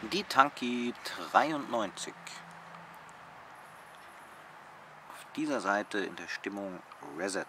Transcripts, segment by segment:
Die Tanki 93. Auf dieser Seite in der Stimmung Reset.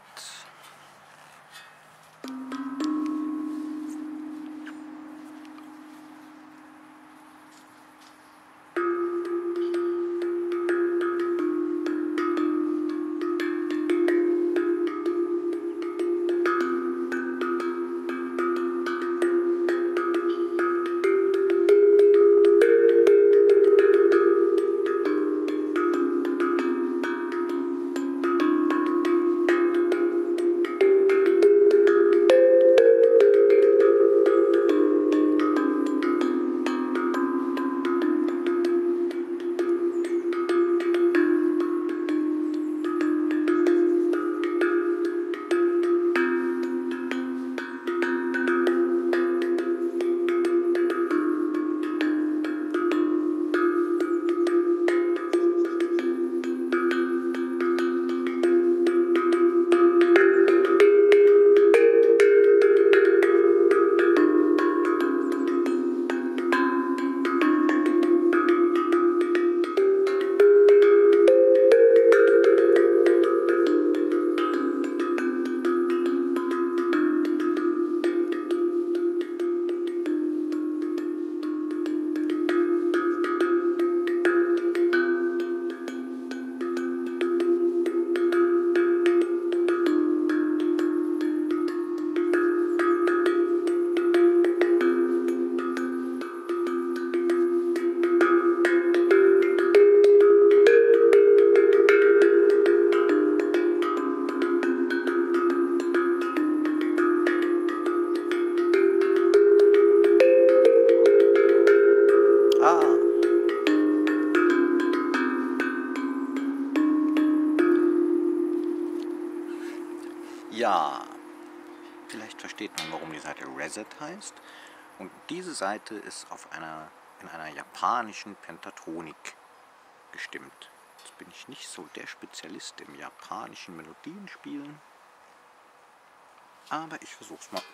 Ja, vielleicht versteht man, warum die Seite Reset heißt. Und diese Seite ist in einer japanischen Pentatronik gestimmt. Jetzt bin ich nicht so der Spezialist im japanischen Melodienspielen, aber ich versuch's mal.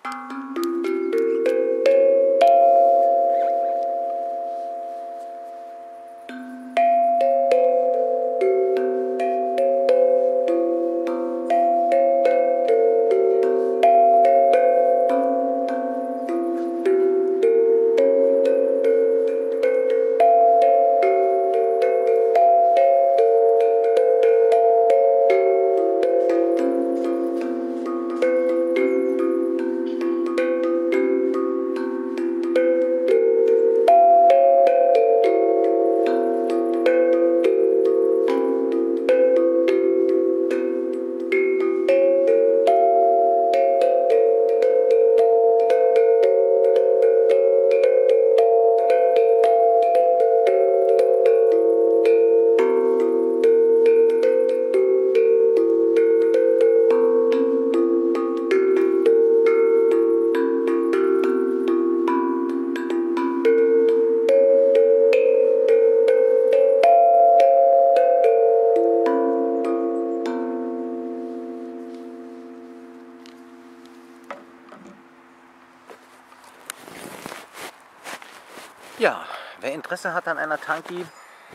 Ja, wer Interesse hat an einer Tanki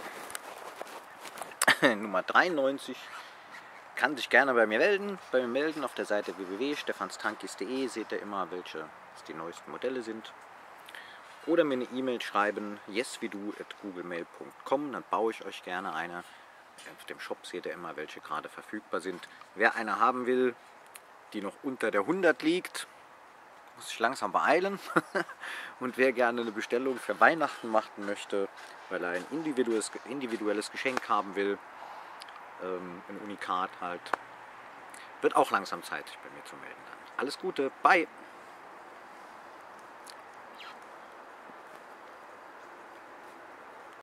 Nummer 93, kann sich gerne bei mir melden. Auf der Seite www.stefanstankis.de seht ihr immer, welche die neuesten Modelle sind. Oder mir eine E-Mail schreiben, yeswidu@googlemail.com, dann baue ich euch gerne eine. Auf dem Shop seht ihr immer, welche gerade verfügbar sind. Wer eine haben will, die noch unter der 100 liegt, muss sich langsam beeilen. Und wer gerne eine Bestellung für Weihnachten machen möchte, weil er ein individuelles Geschenk haben will, ein Unikat halt, wird auch langsam Zeit, sich bei mir zu melden. Alles Gute, bye!